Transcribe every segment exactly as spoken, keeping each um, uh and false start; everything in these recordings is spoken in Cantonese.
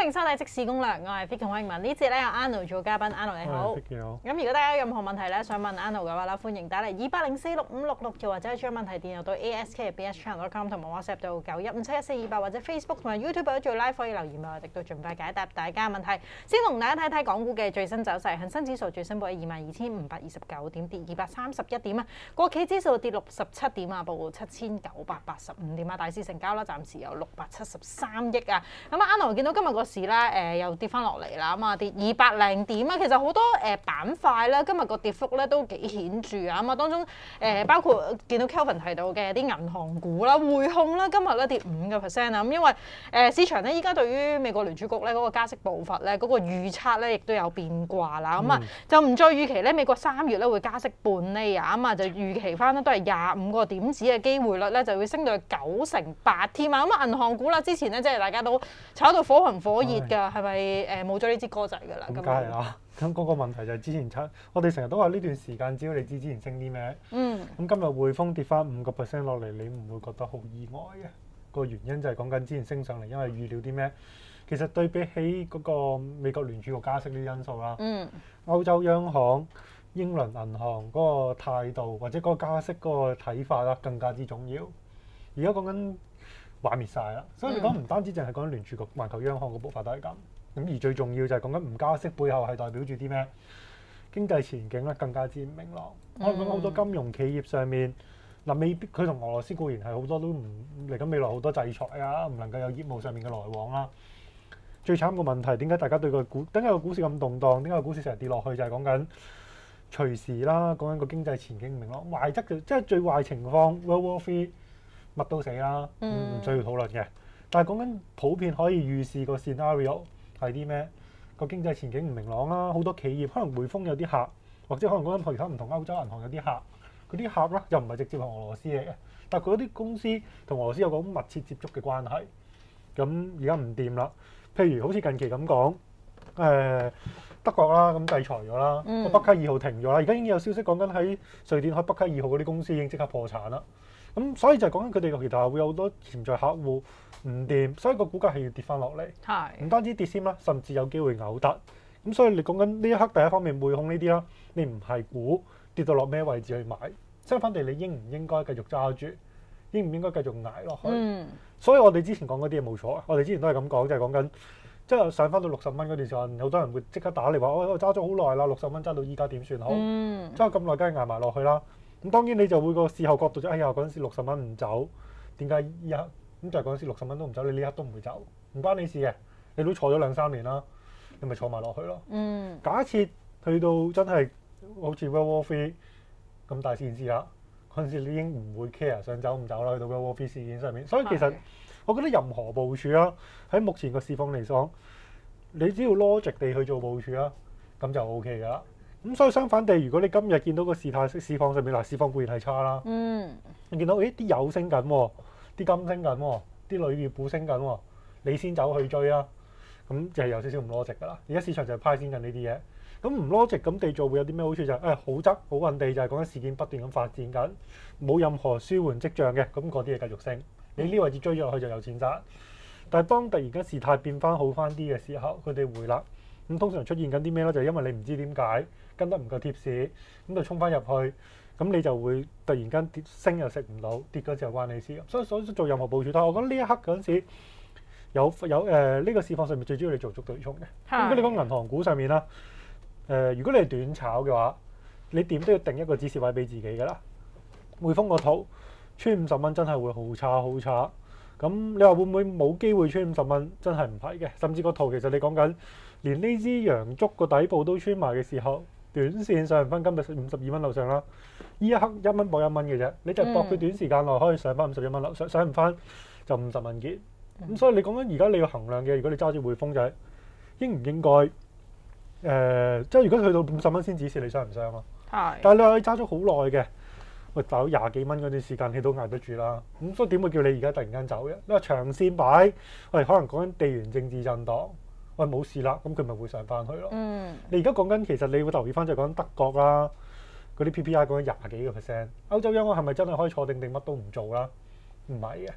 迎收睇《即時攻略》，我係 Vicky 黃文。呢節咧有 Anno 做嘉賓 ，Anno 你好。咁如果大家有任何問題咧想問 Anno 嘅話啦，歡迎打嚟二八零四六五六六，又或者將問題電郵到 A S K B S channel dot com 同埋 WhatsApp 到九一五七一四二八，或者 Facebook 同埋 YouTube 都做 live 可以留言，我哋都盡快解答大家問題。先同大家睇睇港股嘅最新走勢，恒生指數最新報喺二萬二千五百二十九點，跌二百三十一點啊。國企指數跌六十七點啊，報七千九百八十五點啊。大市成交啦，暫時有六百七十三億啊。咁啊 ，Anno 見到今日個市啦，誒、呃、又跌翻落嚟啦，咁啊跌二百零點啊。其實好多誒、呃、板塊咧，今日個跌幅咧都幾顯著啊。咁啊，當中誒、呃、包括見到 Kelvin 提到嘅啲銀行股啦、匯控啦，今日咧跌五個 percent 啊。咁因為誒、呃、市場咧依家對於美國聯儲局咧嗰個加息步伐咧嗰個預測咧亦都有變卦啦。咁啊、嗯、就唔再預期咧美國三月咧會加息半厘啊。咁啊就預期翻咧都係廿五個點子嘅機會率咧就會升到去九成八添啊。咁啊銀行股啦，之前咧即係大家都炒到火紅火熱㗎，係咪誒冇咗呢支歌仔㗎啦？ 咁梗係啦。咁嗰個問題就係之前炒，我哋成日都話呢段時間，只要你知之前升啲咩，嗯，咁今日匯豐跌翻五個 percent 落嚟，你唔會覺得好意外嘅？個原因就係講緊之前升上嚟，因為預料啲咩？其實對比起嗰個美國聯儲局加息呢啲因素啦，嗯，歐洲央行、英倫銀行嗰個態度或者嗰個加息嗰個睇法啦，更加之重要。而家講緊玩滅晒啦，所以你講唔單止淨係講緊聯儲局、環球央行個步伐都係咁。咁而最重要就係講緊唔加息背後係代表住啲咩？經濟前景咧更加之唔明朗。我哋講好多金融企業上面嗱，未必佢同俄羅斯固然係好多都唔嚟緊未來好多制裁啊，唔能夠有業務上面嘅來往啦。最慘個問題點解大家對個股點解個股市咁動盪？點解個股市成日跌落去？就係講緊隨時啦，講緊個經濟前景唔明朗。壞則就即係最壞情況 ，World War Three 乜都死啦，唔、嗯、需要討論嘅。但係講緊普遍可以預示個 scenario。係啲咩？個經濟前景唔明朗啦，好多企業可能匯豐有啲客，或者可能講緊其他唔同歐洲銀行有啲客，嗰啲客咧又唔係直接係俄羅斯嚟嘅，但係佢嗰啲公司同俄羅斯有個密切接觸嘅關係。咁而家唔掂啦，譬如好似近期咁講，誒、呃、德國啦咁制裁咗啦，個、嗯、北溪二號停咗啦，而家已經有消息講緊喺瑞典開北溪二號嗰啲公司已經即刻破產啦。咁所以就係講緊佢哋其實會有好多潛在客戶唔掂，所以個股價係要跌翻落嚟。係唔單止跌先啦，甚至有機會嘔突。咁所以你講緊呢一刻第一方面匯控呢啲啦，你唔係估跌到落咩位置去買，相反地你應唔應該繼續揸住，應唔應該繼續捱落去？嗯。所以我哋之前講嗰啲嘢冇錯，我哋之前都係咁講，就係講緊即係上翻到六十蚊嗰段時間，好多人會即刻打嚟話：我我揸咗好耐啦，六十蚊揸到依家點算好？嗯。揸咁耐，梗係捱埋落去啦。咁當然你就會個事後角度就哎呀嗰陣時六十蚊唔走，點解依刻咁就係嗰陣時六十蚊都唔走，你呢刻都唔會走，唔關你事嘅，你都坐咗兩三年啦，你咪坐埋落去咯。嗯。假設去到真係好似 World War Three 咁大件事啦，嗰陣時你已經唔會 care 想走唔走啦，去到 World War Three 事件上面。所以其實我覺得任何部署啦，喺目前個市況嚟講，你只要 logic 地去做部署啦，咁就 O K 噶啦。咁所以相反地，如果你今日見到個事態市況上面嗱，市況固然係差啦，嗯，你見到誒啲油升緊，啲金升緊，啲鋁業股升緊，你先走去追啊，咁就係有少少唔 logic 噶啦。而家市場就係派先緊呢啲嘢，咁唔 logic 咁地做會有啲咩好處就係、是、誒、哎、好質好運地就係講緊事件不斷咁發展緊，冇任何舒緩跡象嘅，咁嗰啲嘢繼續升，你呢位置追咗落去就有錢賺。但係當突然間事態變翻好翻啲嘅時候，佢哋回啦，咁通常出現緊啲咩咧？就係、是、因為你唔知點解。跟得唔夠貼士，咁就衝翻入去，咁你就會突然間跌升又食唔到，跌嗰時候關你事。所以所以做任何部署，但係我覺得呢一刻嗰陣時有有誒呢、呃這個市況上面最主要你做足對沖嘅。如果你講銀行股上面啦，誒、呃、如果你係短炒嘅話，你點都要定一個指示位俾自己㗎啦。匯豐個圖穿五十蚊真係會好差好差，咁你話會唔會冇機會穿五十蚊？真係唔係嘅，甚至個圖其實你講緊連呢支陽燭個底部都穿埋嘅時候。短線上唔分今日五十二蚊樓上啦，依一刻一蚊搏一蚊嘅啫，你就搏佢短時間內可以上翻五十一蚊樓上，上唔翻就五十蚊結。咁、嗯、所以你講緊而家你要衡量嘅，如果你揸住匯豐就係應唔應該誒、呃，即係如果去到五十蚊先指示你上唔上啊？係。但係你話你揸咗好耐嘅，喂，大佬廿幾蚊嗰段時間你都捱得住啦。咁所以點會叫你而家突然間走嘅？你話長線擺，喂，可能講緊地緣政治震盪。喂，冇事啦，咁佢咪會上翻去咯。嗯。你而家講緊其實你會留意翻就係講緊德國啦，嗰啲 P P I 講緊廿幾個 percent。歐洲央行係咪真係可以坐定定乜都唔做啦？唔係嘅，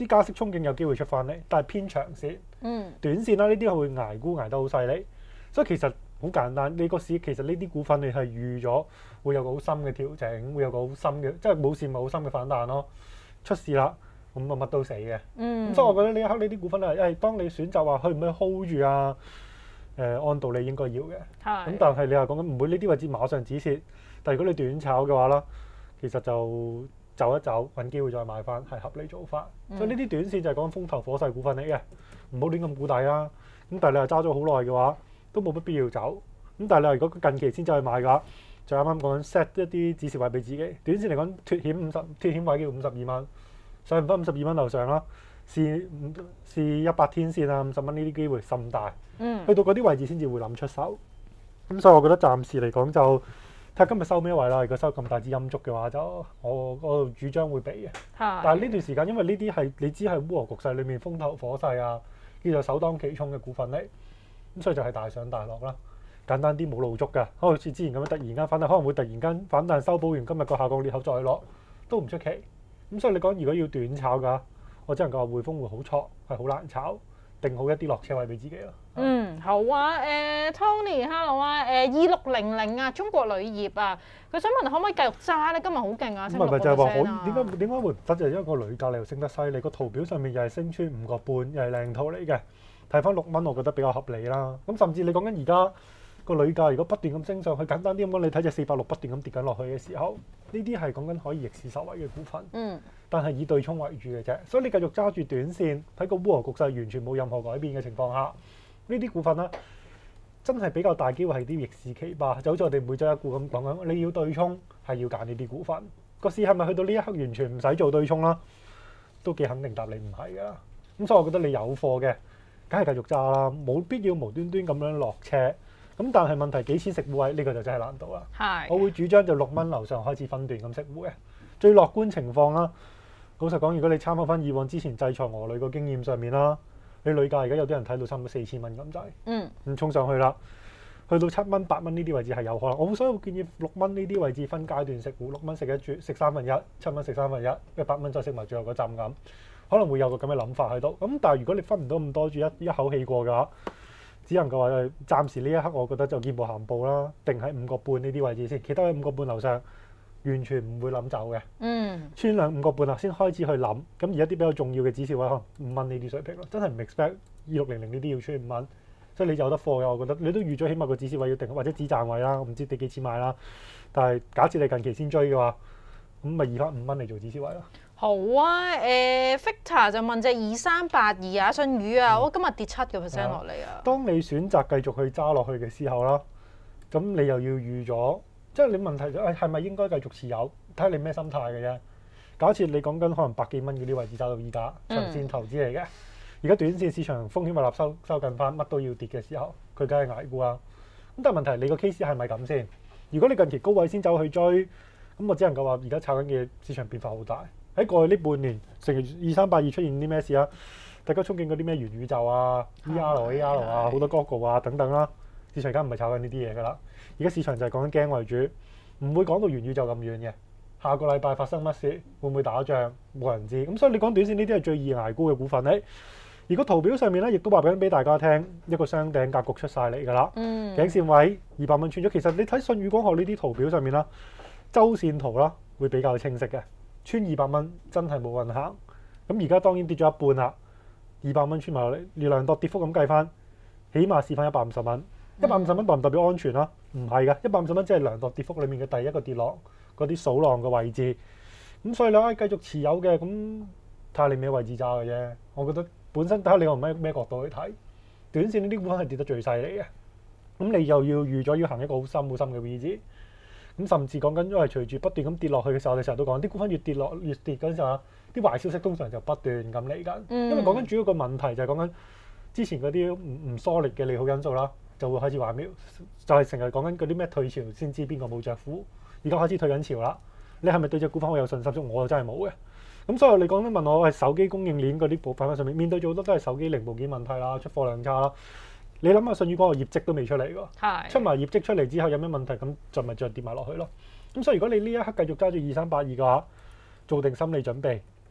啲加息憧憬有機會出翻嚟，但係偏長線。嗯。短線啦，呢啲係會捱沽捱得好犀利。所以其實好簡單，你個市其實呢啲股份你係預咗會有個好深嘅調整，會有個好深嘅，即係冇事咪好深嘅反彈咯。出事啦，咁啊乜都死嘅。嗯。咁所以我覺得呢一刻呢啲股份咧，誒當你選擇話去唔去 hold 住啊？誒、呃、按道理應該要嘅。係。咁但係你話講緊唔會呢啲位置馬上止蝕，但係如果你短炒嘅話啦，其實就走一走，揾機會再買翻係合理做法。嗯、所以呢啲短線就係講風頭火勢股份嚟嘅，唔好亂咁估底啦。咁但係你又揸咗好耐嘅話，都冇乜必要走。咁但係你話如果近期先走去買嘅話，就啱啱講緊 set 一啲止蝕位俾自己。短線嚟講脫險五十脫險位叫五十二蚊，上唔翻五十二蚊樓上啦，試試一百天線啊，五十蚊呢啲機會甚大。嗯。去到嗰啲位置先至會諗出手。咁所以我覺得暫時嚟講就睇下今日收咩位啦。如果收咁大支陰燭嘅話，就我我主張會避嘅。係。但係呢段時間因為呢啲係你知係烏俄局勢裏面風頭火勢啊，叫做首當其衝嘅股份嚟。咁所以就係大上大落啦，簡單啲冇路捉㗎，好似之前咁樣突然間反彈，可能會突然間反彈修補完今日個下降裂口再落，都唔出奇。咁所以你講如果要短炒㗎，我只能夠話匯豐會好錯，係好難炒，定好一啲落車位俾自己咯。 嗯，好啊，誒、呃、Tony，hello 啊，誒二六零零啊，中國鋁業啊，佢想問可唔可以繼續揸咧？今日好勁啊，升六個 percent 啊！唔係就係話可點解點解會唔得？就係因為個鋁價你又升得犀利，個圖表上面又係升穿五個半，又係靚圖嚟嘅。睇翻六蚊，我覺得比較合理啦。咁甚至你講緊而家個鋁價，如果不斷咁升上去，簡單啲咁講，你睇隻四百六不斷咁跌緊落去嘅時候，呢啲係講緊可以逆市受惠嘅股份。嗯。但係以對沖為主嘅啫，所以你繼續揸住短線，喺個烏俄局勢完全冇任何改變嘅情況下，呢啲股份咧真係比較大機會係啲逆市奇葩。就好似我哋每週一股咁講緊，你要對沖係要揀呢啲股份。個市係咪去到呢一刻完全唔使做對沖啦？都幾肯定答你唔係㗎。咁所以我覺得你有貨嘅，梗係繼續揸啦，冇必要無端端咁樣落車。咁但係問題幾錢食糊位呢個就真係難度啦。係，我會主張就六蚊樓上開始分段咁食糊嘅。最樂觀情況啦，老實講，如果你參考翻以往之前制裁俄鋁個經驗上面啦，你鋁價而家有啲人睇到差唔多四千蚊咁滯。嗯。咁衝上去啦，去到七蚊、八蚊呢啲位置係有可能。我所以我建議六蚊呢啲位置分階段食糊，六蚊食一注，食三分一，七蚊食三分一，一百蚊再食埋最後嗰陣咁。可能會有個咁嘅諗法喺度，咁但係如果你分唔到咁多注一一口氣過嘅話，只能夠話暫時呢一刻，我覺得就見步行步啦，定喺五個半呢啲位置先，企得喺五個半樓上，完全唔會諗走嘅。嗯，穿兩五個半啦，先開始去諗。咁而家啲比較重要嘅指示位可能五蚊呢啲水平咯，真係唔 expect 二六零零呢啲要穿五蚊，所以你有得貨嘅，我覺得你都預咗起碼個指示位要定，或者止賺位啦，我唔知你幾錢買啦。但係假設你近期先追嘅話，咁咪二翻五蚊嚟做指示位咯。 好啊，誒、呃、Victor 就問隻二三八二啊，信宇啊，我、嗯哦、今日跌七個 percent 落嚟啊。 當你選擇繼續去揸落去嘅時候啦，咁你又要預咗，即係你問題就係係咪應該繼續持有？睇下你咩心態嘅啫。假設你講緊可能百幾蚊嗰啲位置揸到依家，長線投資嚟嘅。而家、嗯、短線市場風險胃納收收緊翻，乜都要跌嘅時候，佢梗係捱沽啦。咁但係問題你個 case 係咪咁先？如果你近期高位先走去追，咁我只能夠話而家炒緊嘅市場變化好大。喺過去呢半年，成日二三八二出現啲咩事啊？大家憧憬嗰啲咩元宇宙啊、V R、A R 啊、好多 Google 啊等等啦。市場而家唔係炒緊呢啲嘢㗎啦。而家市場就係講緊驚為主，唔會講到元宇宙咁遠嘅。下個禮拜發生乜事？會唔會打仗？冇人知。咁所以你講短線呢啲係最易捱沽嘅股份咧。而個圖表上面咧，亦都話緊俾大家聽，一個雙頂格局出晒嚟㗎啦。嗯。頸線位二百蚊穿咗。其實你睇舜宇光學呢啲圖表上面啦，周線圖啦會比較清晰嘅。穿二百蚊真係冇運行，咁而家當然跌咗一半啦。二百蚊穿埋落嚟，你量度跌幅咁計翻，起碼試翻一百五十蚊。一百五十蚊代唔代表安全啦？唔係嘅，一百五十蚊只係量度跌幅裡面嘅第一個跌浪，嗰啲數浪嘅位置。咁所以你可以繼續持有嘅，咁睇下你咩位置揸嘅啫。我覺得本身睇下你用咩咩角度去睇，短線呢啲股份係跌得最犀利嘅。咁你又要預咗要行一個好深好深嘅 V 字。咁甚至講緊，因為隨住不斷咁跌落去嘅時候，我哋成日都講啲股份越跌落越跌嗰陣時候，啲壞消息通常就不斷咁嚟緊。嗯、因為講緊主要個問題就係講緊之前嗰啲唔唔疏離嘅利好因素啦，就會開始話咩，就係成日講緊嗰啲咩退潮先知邊個冇着褲，而家開始退緊潮啦。你係咪對隻股份好有信心？我真係冇嘅。咁所以你講緊問我係手機供應鏈嗰啲部分上面面對咗好多都係手機零部件問題啦，出貨量差啦。你諗下，舜宇光學業績都未出嚟㗎，出埋業績出嚟之後有咩問題，咁就咪再跌埋落去咯。咁所以如果你呢一刻繼續揸住二三八二嘅話，做定心理準備，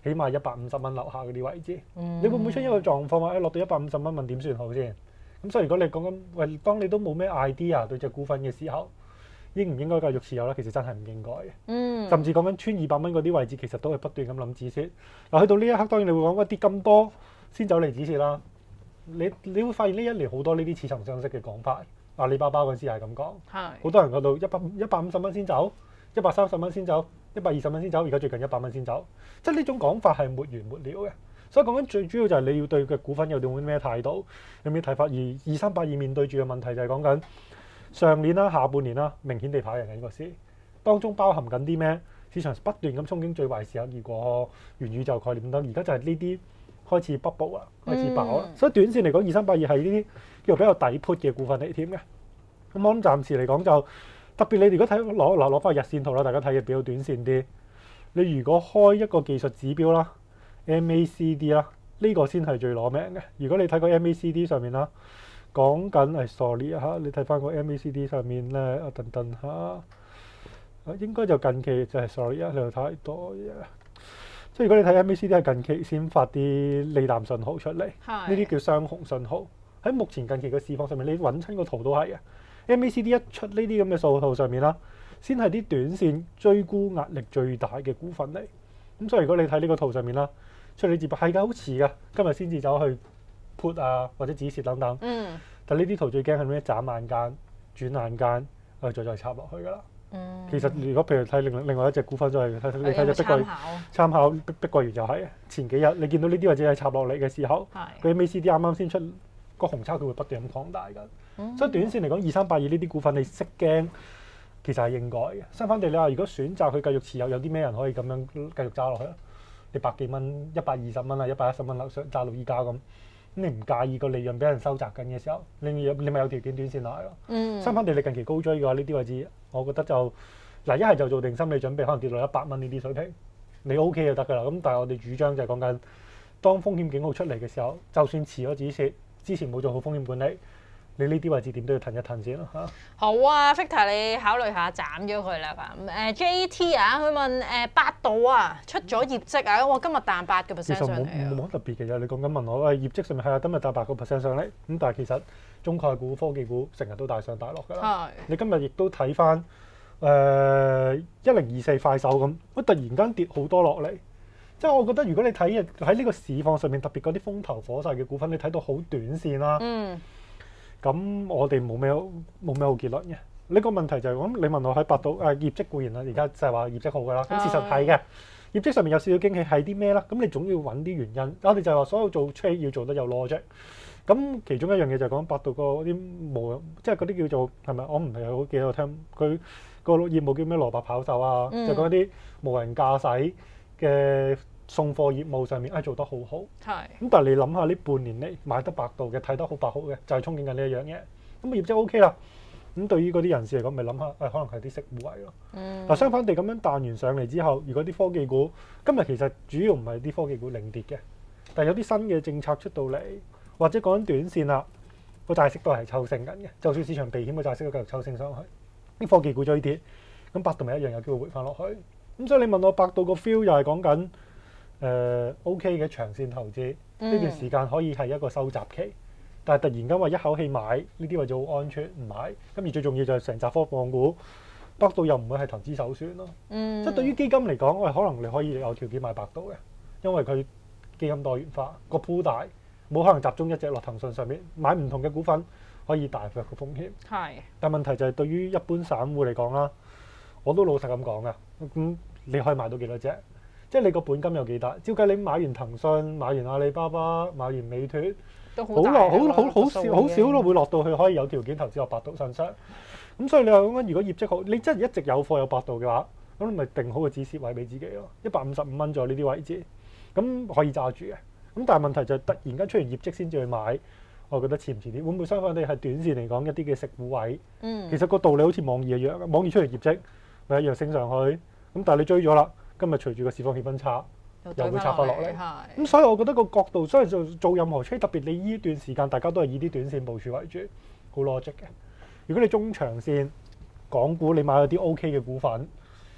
起碼一百五十蚊樓下嗰啲位置。 嗯、 你會唔會出一個狀況話誒落到一百五十蚊問點算好先？咁所以如果你講緊喂，當你都冇咩 idea 對隻股份嘅時候，應唔應該繼續持有咧？其實真係唔應該嘅。 嗯、 甚至講緊穿二百蚊嗰啲位置，其實都係不斷咁諗止蝕。嗱，去到呢一刻，當然你會講一跌咁多先走嚟止蝕啦。你你會發現呢一年好多呢啲似曾相識嘅講法。阿里巴巴嗰陣時係咁講，好是多人嗰度一百一百五十蚊先走，一百三十蚊先走，一百二十蚊先走，而家最近一百蚊先走。即係呢種講法係沒完沒了嘅。所以講緊最主要就係你要對嘅股份有啲咩態度，有咩睇法。而二三八二面對住嘅問題就係講緊上年啦、下半年啦，明顯地跑贏緊個市，當中包含緊啲咩？市場不斷咁憧憬最壞時刻而過，元宇宙概念等，而家就係呢啲開始 bubble 啦，開始爆啦。嗯、所以短線嚟講，二三八二係呢啲叫做比較抵 put 嘅股份嚟添嘅。咁我諗暫時嚟講就特別，你如果睇攞嗱攞翻日線圖啦，大家睇嘅比較短線啲。你如果開一個技術指標啦。M A C D 啦，呢個先係最攞命嘅。如果你睇個 M A C D 上面啦，講緊係 sorry 嚇，你睇翻個 M A C D 上面咧，啊等等下，應該就近期就係 sorry 啊，你又太多嘢。即係如果你睇 M A C D 係近期先發啲利淡信號出嚟，呢啲是叫雙紅信號。喺目前近期嘅市況上面，你揾親個圖都係嘅。M A C D 一出呢啲咁嘅數圖上面啦，先係啲短線追沽壓力最大嘅股份嚟。咁所以如果你睇呢個圖上面啦，出嚟接係㗎，好遲㗎，今日先至走去 put 啊或者止蝕等等。 嗯。但呢啲圖最驚係咩？眨眼間、轉眼間，誒再再插落去㗎啦。 嗯。 其實如果譬如睇另另外一隻股份，就係你睇隻碧桂參考碧碧桂園就係前幾日你見到呢啲或者係插落嚟嘅時候，佢 M A C D 啱啱先出個紅叉，佢會不斷咁擴大㗎。嗯、所以短線嚟講，二三八二呢啲股份你識驚，其實係應該嘅。相反地，你話如果選擇佢繼續持有，有啲咩人可以咁樣繼續揸落去咧？你百幾蚊、一百二十蚊啊、一百一十蚊樓上揸到依家咁，咁你唔介意個利潤俾人收窄緊嘅時候，你你咪有條件短線買咯。嗯。相反地，你近期高追嘅話，呢啲位置我覺得就嗱一係就做定心理準備，可能跌到一百蚊呢啲水平，你 O K 就得㗎啦。咁但係我哋主張就係講緊，當風險警號出嚟嘅時候，就算遲咗止蝕，之前冇做好風險管理。你呢啲位置點都要騰一騰先咯嚇。 好啊 Victor 你考慮下斬咗佢啦咁。誒 J T 啊，佢問誒百度啊出咗業績啊，我今日彈八個 percent 上嚟。其實冇冇乜特別嘅啫，你講緊問我誒業績上面係啊，今日彈八個 percent 上嚟。咁但係其實中概股、科技股成日都大上大落㗎啦。係。你今日亦都睇翻誒一零二四快手咁，佢突然間跌好多落嚟。即係我覺得如果你睇喺呢個市況上面，特別嗰啲風頭火勢嘅股份，你睇到好短線啦。嗯。咁我哋冇咩冇咩好結論嘅。呢個問題就係、是、咁，你問我喺百度誒、啊、業績固然啦，而家就係話業績好㗎啦。咁事實係嘅，業績上面有少少驚喜係啲咩咧？咁你總要揾啲原因。我哋就係話所有做 trade 要做得有 logic。咁其中一樣嘢就係講百度個啲無，即係嗰啲叫做係咪？我唔係好記得聽佢個業務叫咩蘿蔔跑手啊，嗯、就講一啲無人駕駛嘅。送貨業務上面係做得好好，係咁是。但係你諗下呢半年嚟買得百度嘅睇得好百好嘅，就係、是、憧憬緊呢一樣嘢。咁業績 O K 啦。咁對於嗰啲人士嚟講，咪諗下誒，可能係啲息護位咯。嗯。嗱，相反地咁樣彈完上嚟之後，如果啲科技股今日其實主要唔係啲科技股領跌嘅，但係有啲新嘅政策出到嚟，或者講緊短線啦，個債息都係抽升緊嘅。就算市場避險嘅債息都繼續抽升上去，啲科技股追跌，咁百度咪一樣有機會回翻落去。咁所以你問我百度個 feel 又係講緊。誒、呃、OK 嘅長線投資呢、嗯、段時間可以係一個收集期，但係突然間話一口氣買呢啲位就好安全唔買，咁而最重要就係成紮科網股，百度又唔會係投資首選咯。嗯、即係對於基金嚟講，喂，可能你可以有條件買百度嘅，因為佢基金多元化，個鋪大，冇可能集中一隻落騰訊上面買唔同嘅股份，可以大約個風險。係是，但問題就係對於一般散戶嚟講啦，我都老實咁講噶，咁你可以買到幾多隻？即係你個本金有幾大？照計你買完騰訊、買完阿里巴巴、買完美團，都好落，好好好少好少咯，會落到去可以有條件投資落百度身上。咁所以你話講緊，如果業績好，你真係一直有貨有百度嘅話，咁你咪定好個止蝕位俾自己咯，一百五十五蚊左右呢啲位置，咁可以揸住嘅。咁但係問題就係突然間出現業績先至去買，我覺得遲唔遲啲？會唔會相反地係短線嚟講一啲嘅食股位？嗯，其實個道理好似網易一樣，網易出嚟業績咪一樣升上去，咁但係你追咗啦。今日隨住個市況氣氛差，又會插翻落嚟。咁所以我覺得個角度，所以做做任何 trade，特別你呢段時間大家都係以啲短線部署為主，好 logic 嘅。如果你中長線港股你買咗啲 OK 嘅股份，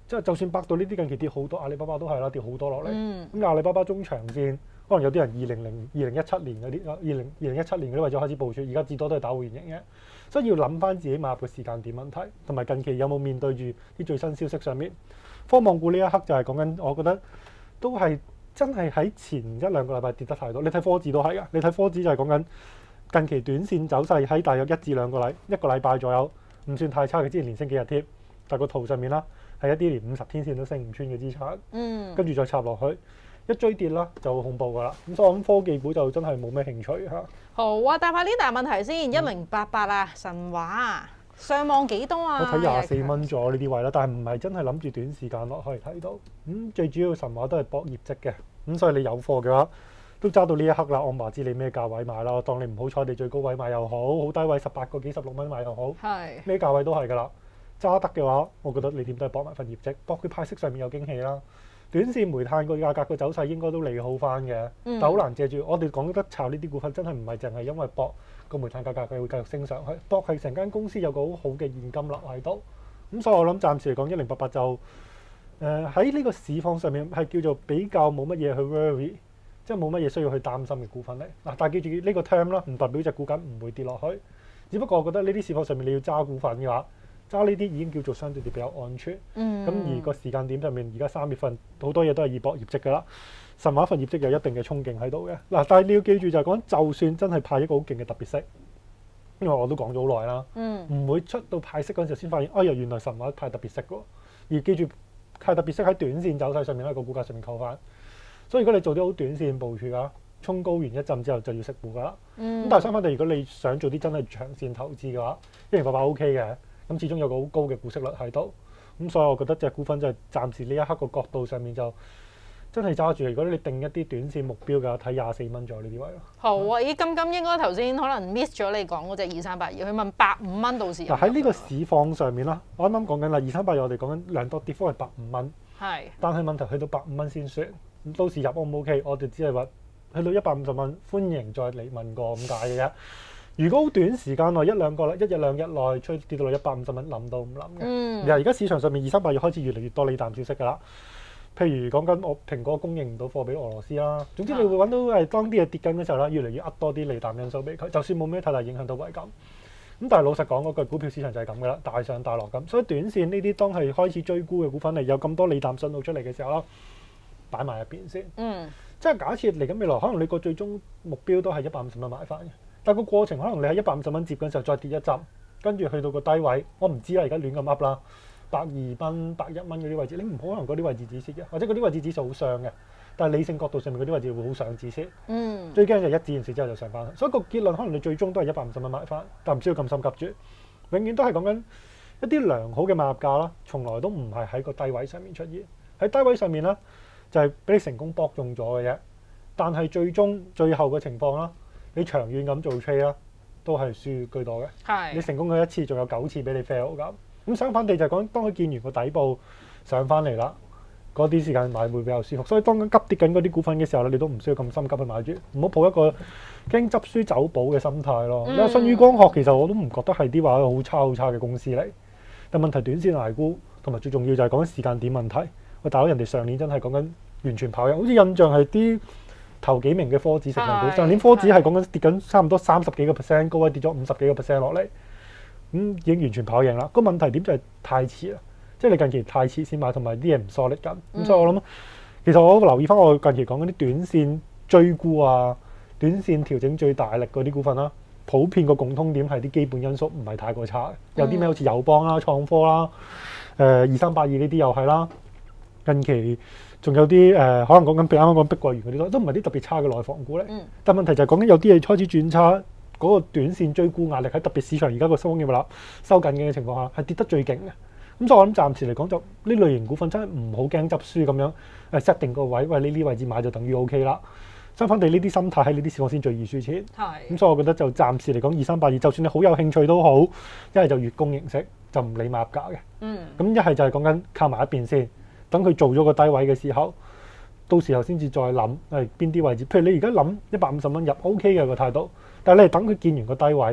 即係就算百度呢啲近期跌好多，阿里巴巴都係啦，跌好多落嚟。咁、 嗯、 阿里巴巴中長線，可能有啲人二零零二零一七年嗰啲，二零二零一七年嗰啲位置開始部署，而家至多都係打回原形嘅。所以要諗翻自己買入嘅時間點問題，同埋近期有冇面對住啲最新消息上面。科網股呢一刻就係講緊，我覺得都係真係喺前一兩個禮拜跌得太多。你睇科指都係㗎，你睇科指就係講緊近期短線走勢喺大約一至兩個禮一個禮拜左右，唔算太差嘅。之前連升幾日添，但個圖上面啦係一啲連五十天線都升唔穿嘅資產，嗯，跟住再插落去。一追跌啦就好恐怖㗎啦，咁所以我諗科技股就真係冇咩興趣嚇。 好啊，答下呢大問題先。一零八八啊，神華啊，上望幾多啊？ 我睇廿四蚊咗呢啲位啦，但係唔係真係諗住短時間落可以睇到。咁、嗯、最主要神華都係搏業績嘅，咁所以你有貨嘅話都揸到呢一刻啦。我唔話知你咩價位買啦，我當你唔好彩你最高位買又好，好低位十八個幾十六蚊買又好，係咩價位都係㗎啦。揸得嘅話，我覺得你點都係搏埋份業績，搏佢派息上面有驚喜啦。短線煤炭個價格個走勢應該都利好翻嘅，嗯、但好難借住我哋講得炒呢啲股份，真係唔係淨係因為搏個煤炭價格佢會繼續升上去，搏係成間公司有個好好嘅現金流喺度。咁所以我諗暫時嚟講，一零八八就誒喺呢個市況上面係叫做比較冇乜嘢去 worry，即係冇乜嘢需要去擔心嘅股份嚟。嗱，但係記住呢個 term 啦，唔代表隻股價唔會跌落去，只不過我覺得呢啲市況上面你要揸股份嘅話，揸呢啲已經叫做相對地比較安全，咁、嗯、而個時間點上面，而家三月份好多嘢都係以搏業績㗎啦。神華份業績有一定嘅衝勁喺度嘅。嗱，但係你要記住就係講，就算真係派一個好勁嘅特別息，因為我都講咗好耐啦，唔、嗯、會出到派息嗰陣時先發現，哎呀原來神華派特別息喎。而記住派特別息喺短線走勢上面喺個股價上面扣翻，所以如果你做啲好短線部署啊，衝高完一陣之後就要食股㗎啦。咁、嗯、但係相反地，如果你想做啲真係長線投資嘅話，一零八八 O K 嘅。咁始終有個好高嘅股息率喺度，咁所以我覺得隻股份就係暫時呢一刻個角度上面就真係揸住。如果你定一啲短線目標嘅，睇廿四蚊左右呢啲位咯。 好啊，咦金金應該頭先可能 miss 咗你講嗰隻二三八二，佢問百五蚊到時。 嗱喺呢個市況上面啦，我啱啱講緊啦，二三八二我哋講緊量度跌幅係百五蚊，係。但係問題去到百五蚊先算，咁到時入 O 唔 OK？我哋只係話去到一百五十蚊，歡迎再嚟問過咁解嘅啫。如果好短時間內一兩個啦，一日兩日內吹跌到落一百五十蚊，諗都唔諗嘅。嗯。而家市場上面二三八二開始越嚟越多利淡消息㗎啦。譬如講緊我蘋果供應唔到貨俾俄羅斯啦。總之你會揾到係當啲嘢跌緊嘅時候啦，越嚟越呃多啲利淡因素俾佢。就算冇咩太大影響都係咁。咁但係老實講嗰句，股票市場就係咁㗎啦，大上大落咁。所以短線呢啲當係開始追沽嘅股份嚟，有咁多利淡信號出嚟嘅時候啦，擺埋一邊先。嗯。即係假設嚟緊未來，可能你個最終目標都係一百五十蚊買翻嘅。但個過程可能你喺一百五十蚊接嗰陣時候再跌一陣，跟住去到個低位，我唔知啦，而家亂咁噏啦，百二蚊、百一蚊嗰啲位置，你唔可能嗰啲位置止蝕嘅，或者嗰啲位置指數好上嘅，但係理性角度上面嗰啲位置會好上止蝕。嗯。最驚就一止完蝕之後就上翻去，所以個結論可能你最終都係一百五十蚊買翻，但唔需要咁心急住，永遠都係講緊一啲良好嘅買入價啦，從來都唔係喺個低位上面出現，喺低位上面咧就係、是、俾你成功博中咗嘅啫，但係最終最後嘅情況啦。你長遠咁做 trade 啦，都係輸居多嘅。係。你成功咗一次，仲有九次俾你 fail 咁。咁相反地就係講，當佢見完個底部上翻嚟啦，嗰啲時間買會比較舒服。所以當緊急跌緊嗰啲股份嘅時候咧，你都唔需要咁心急去買住，唔好抱一個驚執輸走寶嘅心態咯。你話舜宇光學其實我都唔覺得係啲話好差好差嘅公司嚟，但問題短線捱沽，同埋最重要就係講緊時間點問題。喂，大佬人哋上年真係講緊完全跑贏，好似印象係啲頭幾名嘅科指成分股，上年科指係講緊跌緊差唔多三十幾個 percent， 高位跌咗五十幾個 percent 落嚟，咁、嗯、已經完全跑贏啦。個問題點就係太遲啦，即係你近期太遲先買，同埋啲嘢唔 solid 緊。咁、嗯、所以我諗，其實我留意翻我近期講嗰啲短線追沽啊、短線調整最大力嗰啲股份啦，普遍個共通點係啲基本因素唔係太過差。有啲咩好似友邦啦、創科啦、誒二三八二呢啲又係啦，近期。仲有啲誒、呃，可能講緊譬如啱啱講碧桂園嗰啲咯，都唔係啲特別差嘅內房股咧。嗯、但問題就係講緊有啲嘢開始轉差，嗰、那個短線追沽壓力喺特別市場而家個收嘅啦，收緊嘅情況下係跌得最勁嘅。咁所以我諗暫時嚟講就呢類型股份真係唔好驚執輸咁樣誒 set 定個位，喂呢啲位置買就等於 O K 啦。相反地呢啲心態喺呢啲市況先最易輸錢。係。咁所以我覺得就暫時嚟講二三八二，就算你好有興趣都好，一係就月供形式，就唔理買入價嘅。嗯。咁一係就係講緊靠埋一邊先。等佢做咗個低位嘅時候，到時候先至再諗係邊啲位置。譬如你而家諗一百五十蚊入 O K 嘅個態度，但係你係等佢見完個低位，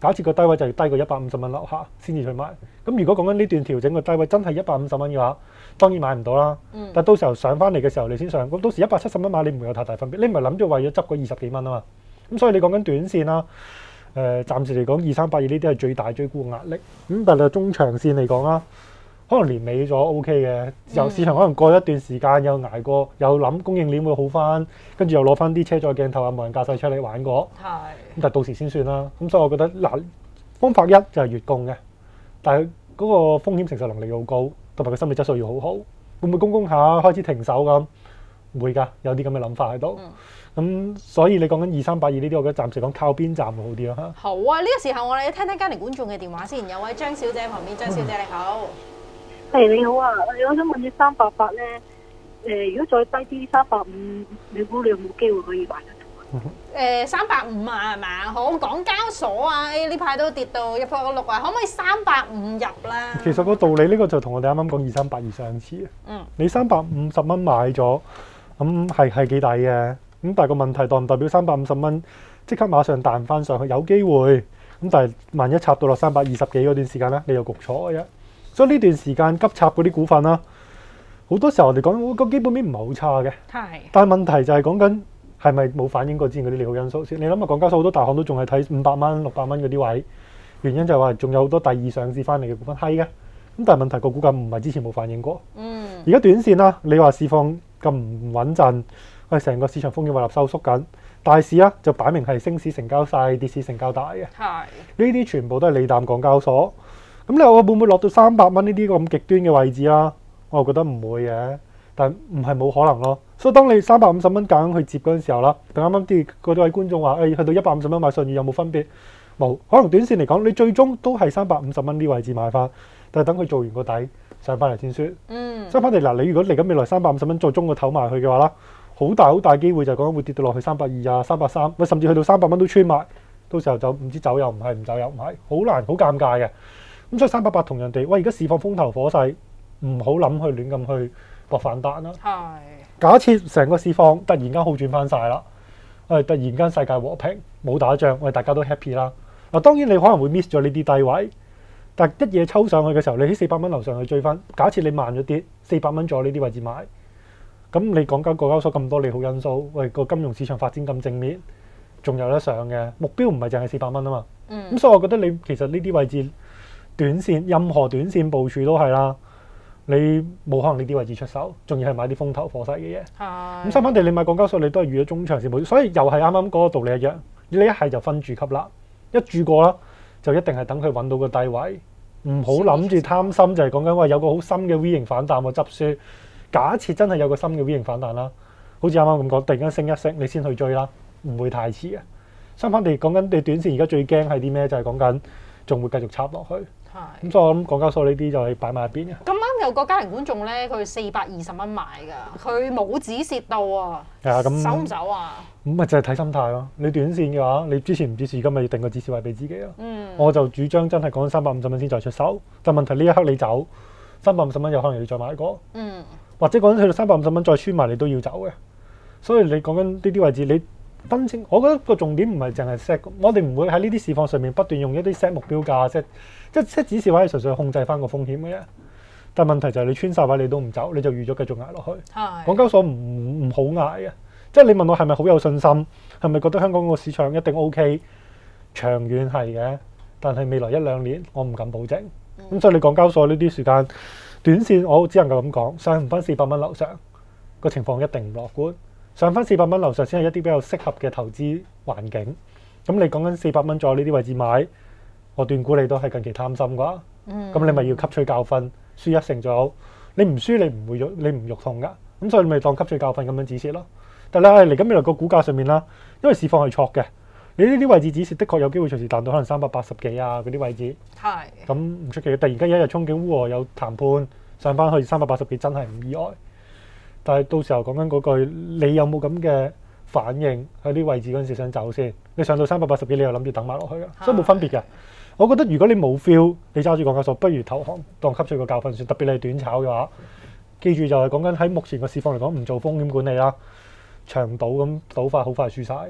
假設個低位就係低過一百五十蚊樓下先至去買。咁如果講緊呢段調整個低位真係一百五十蚊嘅話，當然買唔到啦。嗯、但到時候上翻嚟嘅時候你先上，咁到時一百七十蚊買你唔會有太大分別。你唔係諗住為咗執嗰二十幾蚊啊嘛。咁所以你講緊短線啦，誒、呃、暫時嚟講二三八二呢啲係最大追沽嘅壓力。咁但係中長線嚟講啦。可能年尾咗 O K 嘅，由市場可能過一段時間又捱過，又諗供應鏈會好翻，跟住又攞翻啲車載鏡頭啊、無人駕駛車嚟玩過。係。咁但係到時先算啦。咁所以我覺得嗱，方法一就係月供嘅，但係嗰個風險承受能力要好高，同埋個心理質素要好好。會唔會供供下開始停手咁？會㗎，有啲咁嘅諗法喺度。咁、嗯、所以你講緊二三八二呢啲，我覺得暫時講靠邊站會好啲咯嚇。 好啊，呢、這個時候我哋聽聽家庭觀眾嘅電話先。有位張小姐旁邊，張小姐你好。 係、hey, 你好啊，我想問你三八八咧，誒、呃，如果再低啲三百五，你估你有冇機會可以買得到？誒， 三百五啊，係咪啊？好，港交所啊，呢排都跌到一百六啊，可唔可以三百五入啦？ 其實個道理呢個就同我哋啱啱講二三八二相似啊。嗯。你三百五十蚊買咗，咁係係幾抵嘅。咁但係個問題代唔代表三百五十蚊即刻馬上彈翻上去？有機會。咁但係萬一插到落三百二十幾嗰段時間咧，你又焗錯嘅啫。所以呢段時間急插嗰啲股份啦，好多時候我哋講個基本面唔係好差嘅，係。但係問題就係講緊係咪冇反映過之前嗰啲利好因素先？你諗下，港交所好多大行都仲係睇五百蚊、六百蚊嗰啲位，原因就係話仲有好多第二上市翻嚟嘅股份係嘅。咁但係問題個股價唔係之前冇反映過。嗯。而家短線啦，你話市況咁唔穩陣，喂，成個市場風險胃納收縮緊，大市啊就擺明係升市成交細，跌市成交大嘅。係。呢啲全部都係利淡港交所。咁你話我會唔會落到三百蚊呢啲咁極端嘅位置啦？我又覺得唔會嘅，但唔係冇可能咯。所以當你三百五十蚊夾硬去接嗰陣時候啦，啱啱啲嗰位觀眾話，誒、哎、去到一百五十蚊買信譽有冇分別？冇，可能短線嚟講，你最終都係三百五十蚊呢位置買翻，但係等佢做完個底上翻嚟先算。嗯。相反地嗱，你如果嚟緊未來三百五十蚊再中個頭埋去嘅話啦，好大好大機會就講會跌到落去三百二啊、三百三，甚至去到三百蚊都穿埋，到時候就唔知走又唔係，唔走又唔係，好難好尷尬嘅。咁所以三百八同樣地，喂，而家市況風頭火勢，唔好諗去亂咁去搏反彈啦。係。假設成個市況突然間好轉翻晒啦，誒，突然間世界和平，冇打仗，我哋大家都 happy 啦。嗱，當然你可能會 miss 咗呢啲低位，但係一夜抽上去嘅時候，你喺四百蚊樓上去追翻。假設你慢咗啲，四百蚊左右呢啲位置買，咁你講緊港交所咁多利好因素，喂，個金融市場發展咁正面，仲有得上嘅目標唔係淨係四百蚊啊嘛。嗯。咁所以我覺得你其實呢啲位置。短線任何短線部署都係啦，你冇可能呢啲位置出手，仲要係買啲風頭火勢嘅嘢。係。咁相反地，你買港交所，你都係預咗中長線部署，所以又係啱啱嗰個道理一樣。你一係就分住級啦，一注過啦，就一定係等佢揾到個低位，唔好諗住貪心，就係講緊話有個好深嘅 V 型反彈喎執輸。假設真係有個深嘅 V 型反彈啦，好似啱啱咁講，突然間升一升，你先去追啦，唔會太遲嘅。相反地，講緊你短線而家最驚係啲咩？就係講緊仲會繼續插落去。咁所以我諗港交所呢啲就係擺埋一邊嘅。咁啱有個家庭觀眾咧，佢四百二十蚊買㗎，佢冇止蝕到啊。係啊，咁走唔走啊？ 咁咪就係睇心態咯。你短線嘅話，你之前唔止蝕，今日要定個止蝕位俾自己咯。嗯。我就主張真係講三百五十蚊先再出手。但問題呢一刻你走三百五十蚊，有可能要再買過。嗯。或者講緊去到三百五十蚊再穿埋，你都要走嘅。所以你講緊呢啲位置，你分清。我覺得個重點唔係淨係 set，我哋唔會喺呢啲市況上面不斷用一啲 set 目標價 set。即係即係指示位係純粹控制翻個風險嘅啫，但係問題就係你穿晒位你都唔走，你就預咗繼續捱落去。係。港交所唔唔好捱嘅，即係你問我係咪好有信心，係咪覺得香港個市場一定 OK？長遠係嘅，但係未來一兩年我唔敢保證。咁、嗯、所以你港交所呢啲時間短線，我只能夠咁講，上唔翻四百蚊樓上個情況一定唔樂觀。上翻四百蚊樓上先係一啲比較適合嘅投資環境。咁你講緊四百蚊左右呢啲位置買。我斷估你都係近期貪心啩，咁、嗯、你咪要吸取教訓，輸一成左右，你唔輸你唔會你唔肉痛噶，咁所以你咪當吸取教訓咁樣止蝕咯。但係嚟緊未來個股價上面啦，因為市況係錯嘅，你呢啲位置止蝕的確有機會隨時彈到可能三百八十幾啊嗰啲位置，係咁唔出奇嘅。突然間一日憧憬烏俄有談判上翻去三百八十幾，真係唔意外。但係到時候講緊嗰句，你有冇咁嘅反應喺啲位置嗰陣時想走先？你上到三百八十幾，你又諗住等埋落去啊？所以冇分別嘅。我覺得如果你冇 feel， 你揸住港交所，不如投降當吸取個教訓算。特別你係短炒嘅話，記住就係講緊喺目前個市況嚟講，唔做風險管理啦，長賭咁賭法好快輸晒嘅。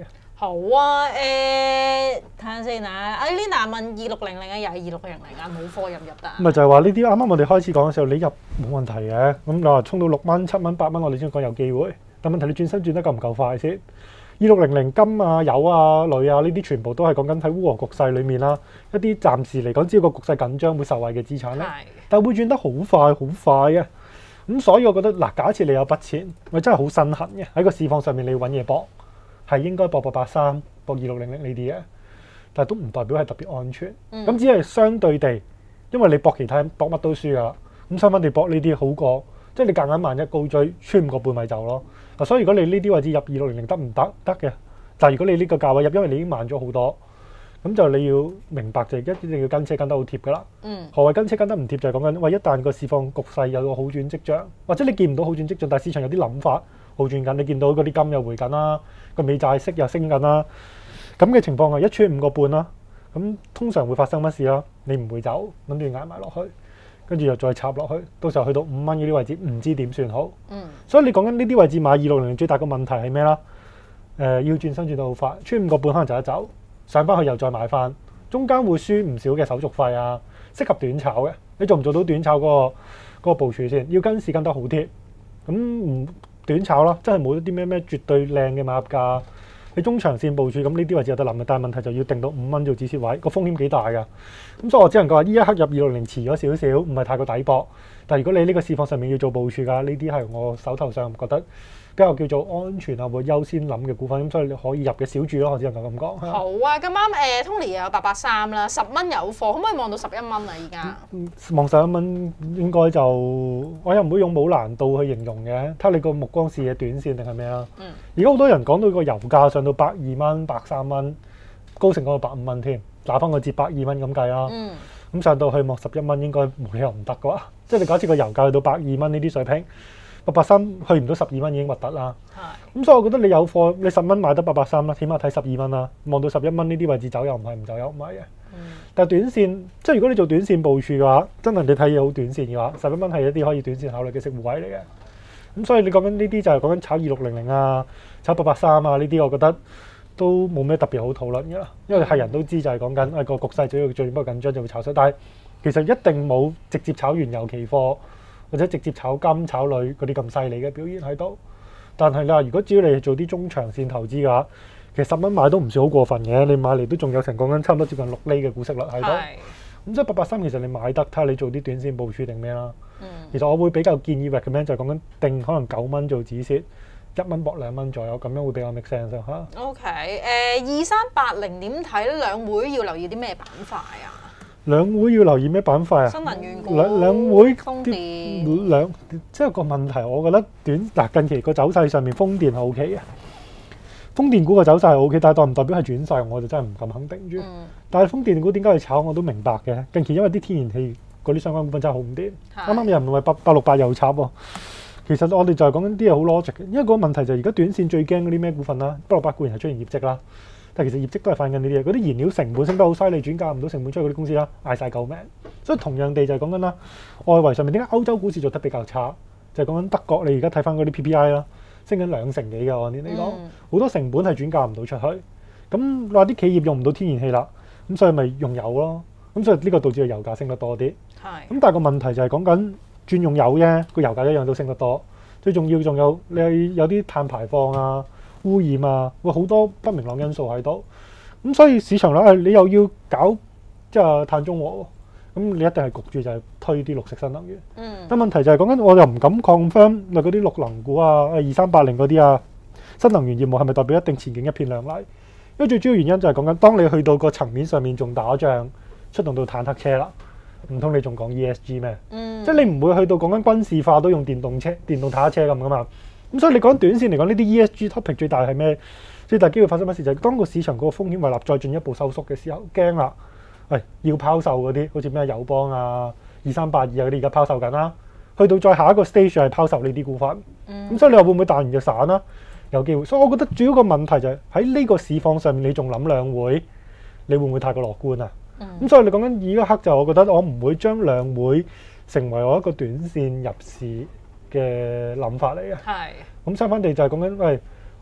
好啊，誒睇下先啊，阿 Lina 問二六零零啊，又係二六零零啊，冇貨入唔入得？ 咪就係話呢啲啱啱我哋開始講嘅時候，你入冇問題嘅。咁你話衝到六蚊、七蚊、八蚊，我哋先講有機會。但問題你轉身轉得夠唔夠快先？二六零零金啊、油啊、鋁啊呢啲全部都係講緊喺烏俄局勢裡面啦，一啲暫時嚟講，只要個局勢緊張會受惠嘅資產咧，但係會轉得好快好快嘅。咁所以我覺得嗱，假設你有筆錢，我真係好身痕嘅喺個市況上面，你要揾嘢搏，係應該搏八八三、搏二六零零呢啲嘅，但係都唔代表係特別安全。咁、嗯、只係相對地，因為你搏其他搏乜都輸噶啦，咁相反地搏呢啲好過，即係你夾硬萬一高追穿五個半咪走咯。嗱，所以如果你呢啲位置入二六零零得唔得？得嘅，但係如果你呢個價位入，因為你已經慢咗好多，咁就你要明白就係一定要跟車跟得好貼噶啦。嗯。何謂跟車跟得唔貼？就係講緊，喂，一旦個市況局勢有個好轉跡象，或者你見唔到好轉跡象，但係市場有啲諗法好轉緊，你見到嗰啲金又回緊啦，個美債息又升緊啦，咁嘅情況係一穿五個半啦。咁通常會發生乜事啦？你唔會走，諗住捱埋落去。跟住又再插落去，到時候去到五蚊嗰啲位置，唔知點算好。嗯，所以你講緊呢啲位置買二六零零最大個問題係咩啦？誒、呃，要轉身轉得好快，穿五個半可能就一走，上翻去又再買翻，中間會輸唔少嘅手續費啊，適合短炒嘅。你做唔做到短炒嗰、嗰個嗰、嗰個部署先？要跟市跟得好貼，咁唔短炒啦，真係冇一啲咩咩絕對靚嘅買入價。你中長線部署咁呢啲位置有得諗嘅，但係問題就要定到五蚊做止蝕位，個風險幾大㗎。咁所以我只能夠話，呢一刻入二六零遲咗少少，唔係太過抵博。但係如果你呢個市況上面要做部署㗎，呢啲係我手頭上覺得比較叫做安全啊，會優先諗嘅股份，咁所以你可以入嘅小注咯，我只能夠咁講。 好啊，咁啱誒 Tony 又有八八三啦，十蚊有貨，可唔可以望到十一蚊啊？而家望十一蚊應該就我又唔會用冇難度去形容嘅，睇下你個目光視野短線定係咩啦。嗯。而家好多人講到個油價上到百二蚊、百三蚊，高成講到百五蚊添，打翻個折百二蚊咁計啦。嗯。咁上到去望十一蚊應該冇理由唔得嘅話，即係你假設個油價去到百二蚊呢啲水平。八八三去唔到十二蚊已經核突啦，咁所以我覺得你有貨，你十蚊買得八八三啦，起碼睇十二蚊啦，望到十一蚊呢啲位置走又唔係，唔走又唔係嘅。嗯、但係短線，即係如果你做短線部署嘅話，真係你睇嘢好短線嘅話，十一蚊係一啲可以短線考慮嘅食糊位嚟嘅。咁所以你講緊呢啲就係講緊炒二六零零啊，炒八八三啊呢啲，我覺得都冇咩特別好討論嘅啦，因為係人都知就係講緊誒個局勢只要進一步緊張就會炒水，但係其實一定冇直接炒原油期貨。或者直接炒金炒鋁嗰啲咁犀利嘅表現喺度，但係你話如果只要你做啲中長線投資嘅話，其實十蚊買都唔算好過分嘅，你買嚟都仲有成講緊差唔多接近六厘嘅股息率喺度。咁即係八八三其實你買得，睇下你做啲短線部署定咩啦。嗯、其實我會比較建議 recommend 就係講緊定可能九蚊做止蝕，一蚊搏兩蚊左右，咁樣會比較 make sense 嚇。 OK，誒二三八零點睇兩會要留意啲咩板塊啊？ 兩會要留意咩板塊啊？ 新能源股、 兩兩會風電兩即係個問題，我覺得短嗱近期個走勢上面風電係 O K 嘅，風電股個走勢係 O K，但係代唔代表係轉勢，我就真係唔敢肯定住。嗯、但係風電股點解去炒我都明白嘅，近期因為啲天然氣嗰啲相關股份真係好唔掂，啱啱有人唔係八八六八又炒喎。其實我哋就係講緊啲嘢好 logic 嘅，因為個問題就係而家短線最驚嗰啲咩股份啦，八六八固然係出現業績啦。但其實業績都係反映緊呢啲嘢，嗰啲燃料成本升得好犀利，轉嫁唔到成本出去嗰啲公司啦，嗌晒救命。所以同樣地就係講緊啦，外圍上面點解歐洲股市做得比較差？就係講緊德國，你而家睇翻嗰啲 P P I 啦，升緊兩成幾嘅按年嚟講，好、嗯、多成本係轉嫁唔到出去。咁話啲企業用唔到天然氣啦，咁所以咪用油咯。咁所以呢個導致個油價升得多啲。係。咁但係個問題就係講緊轉用油啫，個油價一樣都升得多。最重要仲有你有啲碳排放啊。污染啊，會好多不明朗因素喺度，咁所以市場咧，你又要搞即係碳中和，咁你一定係焗住就係推啲綠色新能源。嗯。但問題就係講緊，我又唔敢 confirm 嗱嗰啲綠能股啊，二三八零嗰啲啊，新能源業務係咪代表一定前景一片亮麗？因為最主要原因就係講緊，當你去到個層面上面仲打仗，出動到坦克車啦，唔通你仲講 E S G 咩？嗯。即係你唔會去到講緊軍事化都用電動車、電動坦克車咁噶嘛？咁所以你講短線嚟講，呢啲 E S G topic 最大係咩？最大機會發生乜事就係當個市場嗰個風險胃納再進一步收縮嘅時候，驚啦！喂，要拋售嗰啲，好似咩友邦啊、二三八二啊嗰啲，而家拋售緊啦。去到再下一個 stage 係拋售呢啲股份。咁、嗯、所以你話會唔會彈完就散啦？有機會。所以我覺得主要個問題就係喺呢個市況上面，你仲諗兩會，你會唔會太過樂觀啊？咁、嗯、所以你講緊而家刻就，我覺得我唔會將兩會成為我一個短線入市嘅諗法嚟嘅，係咁相反地就係講緊，喂，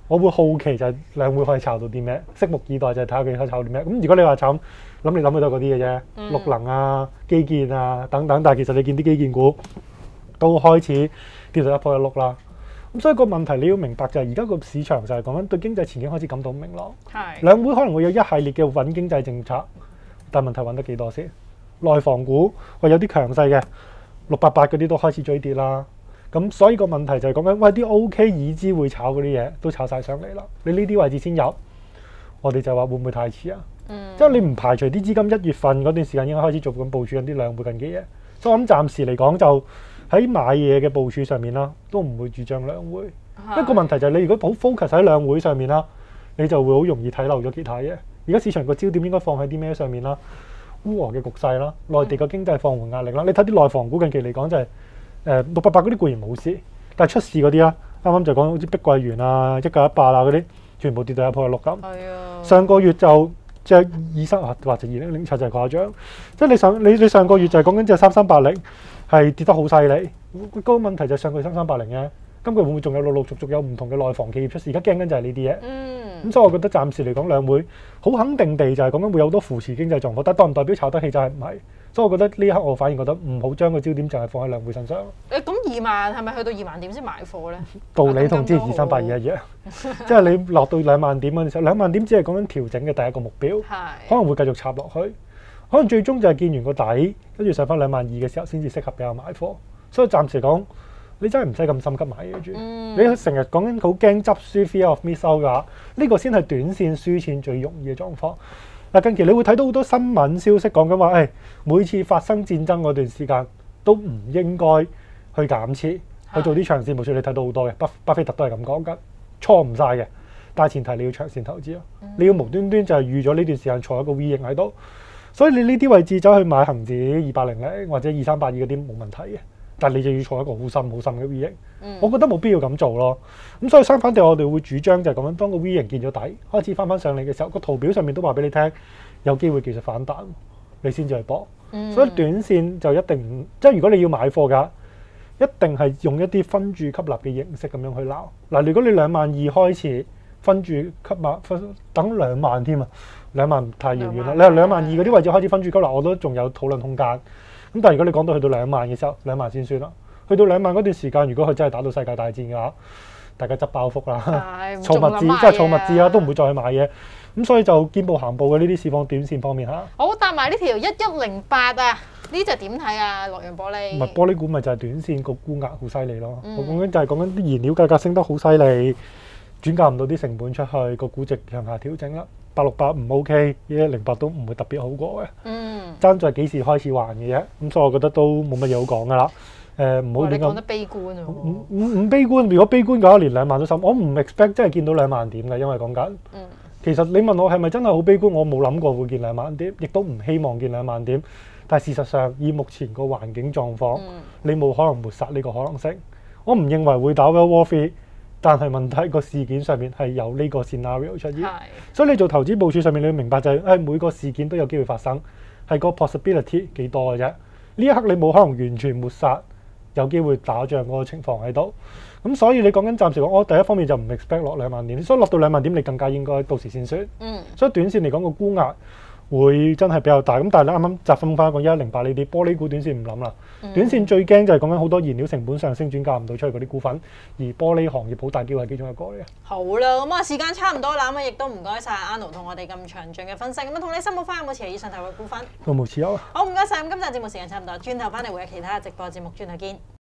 我會好奇就係兩會可以炒到啲咩，拭目以待就係睇下佢可以炒到啲咩。咁如果你話炒，諗你諗去都係嗰啲嘅啫，嗯、綠能啊、基建啊等等。但係其實你見啲基建股都開始跌到一仆一碌啦。咁所以個問題你要明白就係而家個市場就係講緊對經濟前景開始感到唔明朗。係兩會可能會有一系列嘅穩經濟政策，但係問題穩得幾多先？內房股喂有啲強勢嘅六八八嗰啲都開始追跌啦。咁所以個問題就係講緊喂啲 OK 已知會炒嗰啲嘢都炒晒上嚟啦。你呢啲位置先入，我哋就話會唔會太遲啊？嗯、即係你唔排除啲資金一月份嗰段時間應該開始做緊部署緊啲兩會緊嘅嘢。所以我諗暫時嚟講就。喺買嘢嘅部署上面啦，都唔會主張兩會。一個問題就係你如果好 focus 喺兩會上面啦，你就會好容易睇漏咗其他嘢。而家市場個焦點應該放喺啲咩上面啦？烏俄嘅局勢啦，內地嘅經濟放緩壓力啦。你睇啲內房股近期嚟講就係誒六八八嗰啲固然冇事，但係出事嗰啲啦，啱啱就講好似碧桂園啊、一九一八啊嗰啲，全部跌到一鋪一碌咁。係啊。上個月就即係二三啊，或者二零零七就係誇張。即係你上你你上個月就係講緊隻三三八零。係跌得好犀利，嗰個問題就係上個月三三八零嘅，今個月會唔會仲有陸陸續續有唔同嘅內房企業出事？而家驚緊就係呢啲嘢。嗯。咁所以我覺得暫時嚟講兩會好肯定地就係講緊會有好多扶持經濟狀況，但代唔代表炒得起就係唔係？所以我覺得呢一刻我反而覺得唔好將個焦點就係放喺兩會身上。 誒咁二萬係咪去到二萬點先買貨咧？ 道理同之前二三八二一樣，即係你落到兩萬點嗰陣時候，兩萬點只係講緊調整嘅第一個目標，可能會繼續插落去。可能最終就係見完個底，跟住上翻兩萬二嘅時候，先至適合比較買貨。所以暫時講，你真係唔使咁心急買嘢住。嗯、你成日講緊好驚執輸 fear of miss out 㗎，呢個先係短線輸錢最容易嘅狀況。嗱，近期你會睇到好多新聞消息講緊話，誒、哎、每次發生戰爭嗰段時間都唔應該去減持，去做啲長線部署。你睇到好多嘅，巴巴菲特都係咁講緊，錯唔晒嘅。但係前提你要長線投資咯，嗯、你要無端端就係預咗呢段時間坐一個 V 型喺度。所以你呢啲位置走去買恒指二八零零或者二三八二嗰啲冇問題嘅，但係你就要坐一個好深好深嘅 V 型，嗯、我覺得冇必要咁做咯。咁所以相反地，我哋會主張就係咁樣，當個 V 型見咗底，開始翻翻上嚟嘅時候，個圖表上面都話俾你聽，有機會技術反彈，你先至去搏。嗯、所以短線就一定唔，即係如果你要買貨㗎，一定係用一啲分注吸納嘅形式咁樣去撈。嗱，如果你兩萬二開始分注吸納，分等兩萬添啊！兩萬太遙遠啦！你話兩萬二嗰啲位置開始分注高啦，我都仲有討論空間。咁但係如果你講到去到兩萬嘅時候，兩萬先算啦。去到兩萬嗰段時間，如果佢真係打到世界大戰嘅話，大家執包袱啦，儲物資即係儲物資啦，都唔會再去買嘢。咁所以就見步行步嘅呢啲市況短線方面嚇。 好，搭埋呢條一一零八啊！呢隻點睇啊？洛陽玻璃。唔係玻璃股咪就係短線個沽壓好犀利咯。嗯、我講緊就係講緊啲燃料價格升得好犀利，轉嫁唔到啲成本出去，個估值向下調整啦。八六八唔 OK，一一零八都唔會特別好過嘅。嗯，爭在幾時開始還嘅啫。咁所以我覺得都冇乜嘢好講噶啦。誒、呃，唔好點講。你講得悲觀啊！唔唔唔悲觀。如果悲觀嘅話，連兩萬都心。我唔 expect 真係見到兩萬點嘅，因為講緊。嗯。其實你問我係咪真係好悲觀，我冇諗過會見兩萬點，亦都唔希望見兩萬點。但係事實上，以目前個環境狀況，嗯、你冇可能抹殺呢個可能性。我唔認為會打 World War Three。但係問題個事件上面係有呢個 scenario 出現，所以你做投資部署上面你要明白就係、是，誒每個事件都有機會發生，係個 possibility 幾多嘅啫。呢一刻你冇可能完全抹殺有機會打仗嗰個情況喺度，咁所以你講緊暫時講，我第一方面就唔 expect 落兩萬點，所以落到兩萬點你更加應該到時先算。嗯，所以短線嚟講個沽壓會真係比較大，咁但係你啱啱集中翻講一一零八呢啲玻璃股短線唔諗啦，嗯、短線最驚就係講緊好多燃料成本上升轉嫁唔到出去嗰啲股份，而玻璃行業好大機會係其中一個嚟嘅。 好啦，咁啊時間差唔多啦，咁啊亦都唔該晒阿 Arnold 同我哋咁詳盡嘅分析，咁啊同你新報翻有冇持有以上投嘅股份？ 我冇持有啊。 好，唔該晒，咁今集節目時間差唔多，轉頭翻嚟會有其他嘅直播節目，轉頭見。